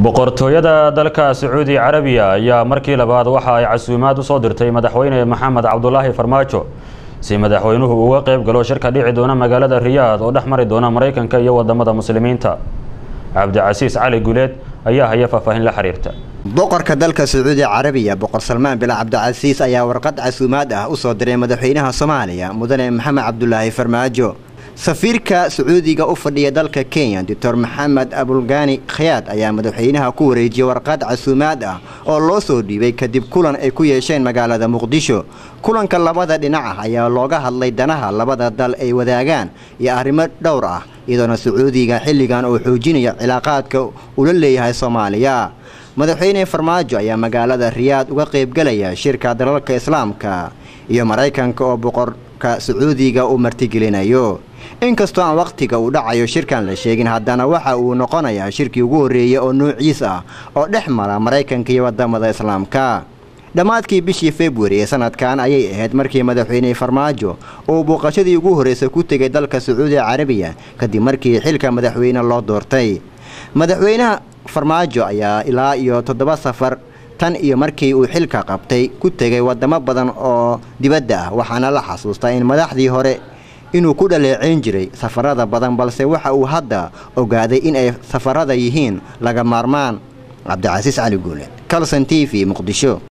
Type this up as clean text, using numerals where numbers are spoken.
boqortooyada dalka Sacuudi Carabiya ayaa markii labaad waxa ay casuumaad u soo dirtay madaxweyne Maxamed Cabdullaahi Farmaajo si madaxweynuhu uga qayb galo shirka dhici doona magaalada Riyaad oo dhaxmari doona Mareykanka iyo wadamada muslimiinta. Cabdicasiis Cali Guleed ayaa haya faahfaahin la xiriirta. boqorka dalka Sacuudi Carabiya boqor Salmaan bin Cabdicasiis ayaa warqad casuumaad ah u soo diray madaxweynaha Soomaaliya mudane Maxamed Cabdullaahi Farmaajo. safiirka Sacuudiga u fadhiya dalka Kenya Dr. Maxamed Abulgani Khayat ayaa madaxweynaha ku wareejiyay warqad casuumaad ah oo loo soo dhiibay kadib kulan ay ku yeesheen magaalada Muqdisho. kulanka labada dhinac ayaa looga hadlay danaha labada dal ay wadaagaan iyo arrimo dhowr ah iyadoo Sacuudiga xilligan uu xoojinayo cilaaqaadka uu la leeyahay Soomaaliya. madaxweyne Farmaajo ayaa magaalada Riyaad uga qayb galaya shirka dalalka Islaamka iyo Mareykanka oo boqorka Sacuudiga uu martigelinayo. inkastoo aan waqtiga uu dhacayo shirkan la sheegin haddana waxa uu noqonayaa shirkii ugu horeeyay oo noociis ah oo dhexmara Mareykanka iyo wadamada Islaamka. dhamaadkii bishii February ee sanadkan ayay ahayd markii madaxweyne Farmaajo uu booqashadii ugu horeysay ku tagay dalka Sacuudi Carabiya kadib markii xilka madaxweyne loo doortay. madaxweynaha Farmaajo ayaa ilaa iyo 7 safar tan iyo markii uu xilka qabtay ku tagay wadamo badan oo dibadda ah waxaana la xasuustaa in madaxdii hore inuu ku dhaleeceyn jiray safarada badan balse waxa uu hadda ogaaday in ay safarada yihiin laga maarmaan. Cabdicasiis Cali Guleed, Kalson TV, Muqdisho.